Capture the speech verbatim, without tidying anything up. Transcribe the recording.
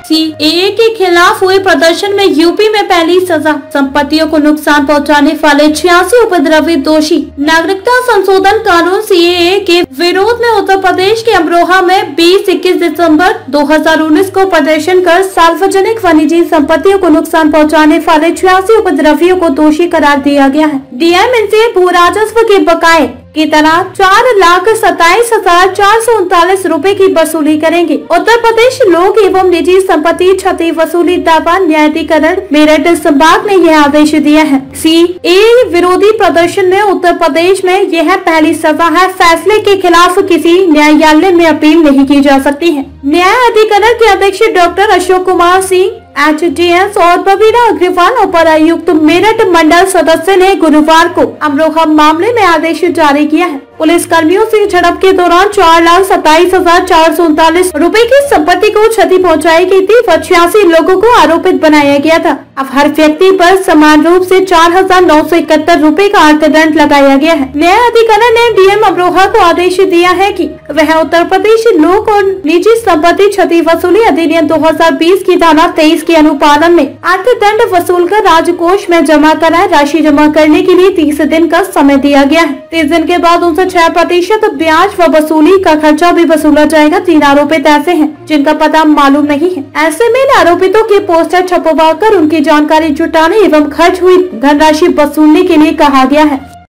CAA के खिलाफ हुए प्रदर्शन में यूपी में पहली सजा, संपत्तियों को नुकसान पहुंचाने वाले छियासी उपद्रवी दोषी। नागरिकता संशोधन कानून सीएए के विरोध में उत्तर प्रदेश के अमरोहा में बीस इक्कीस दिसंबर दो हजार उन्नीस को प्रदर्शन कर सार्वजनिक व निजी संपत्तियों को नुकसान पहुंचाने वाले छियासी उपद्रवियों को दोषी करार दिया गया है। डीएम इनसे भू राजस्व के बकाये की तरह चार लाख सताईस हजार चार सौ उनतालीस रूपए की वसूली करेंगे। उत्तर प्रदेश लोक एवं निजी संपत्ति क्षति वसूली दावा न्यायाधिकरण मेरठ संभाग ने यह आदेश दिया है। सीएए विरोधी प्रदर्शन में उत्तर प्रदेश में यह पहली सजा है। फैसले के खिलाफ किसी न्यायालय में अपील नहीं की जा सकती है। न्यायाधिकरण के अध्यक्ष doctor Ashok Kumar Singh H D S और प्रवीणा अग्रवाल अपर आयुक्त मेरठ मंडल सदस्य ने गुरुवार को अमरोहा मामले में आदेश जारी किया है। पुलिस कर्मियों से झड़प के दौरान चार लाख सत्ताईस हजार चार सौ उनतालीस रूपए की संपत्ति को क्षति पहुंचाई गई थी व छियासी लोगों को आरोपित बनाया गया था। अब हर व्यक्ति पर समान रूप से चार हजार नौ सौ इकहत्तर रूपए का अर्थदंड लगाया गया है। न्यायाधिकरण ने डीएम अमरोहा को आदेश दिया है कि वह उत्तर प्रदेश लोक और निजी संपत्ति क्षति वसूली अधिनियम दो हजार बीस की धारा तेईस के अनुपालन में अर्थदंड वसूल कर राजकोष में जमा कराए। राशि जमा करने के लिए तीस दिन का समय दिया गया है। तीस दिन के बाद उनसे छह प्रतिशत ब्याज व वसूली का खर्चा भी वसूला जाएगा। तीन आरोपित ऐसे हैं जिनका पता मालूम नहीं है। ऐसे में इन आरोपितों के पोस्टर छपवा कर उनकी जानकारी जुटाने एवं खर्च हुई धनराशि वसूलने के लिए कहा गया है।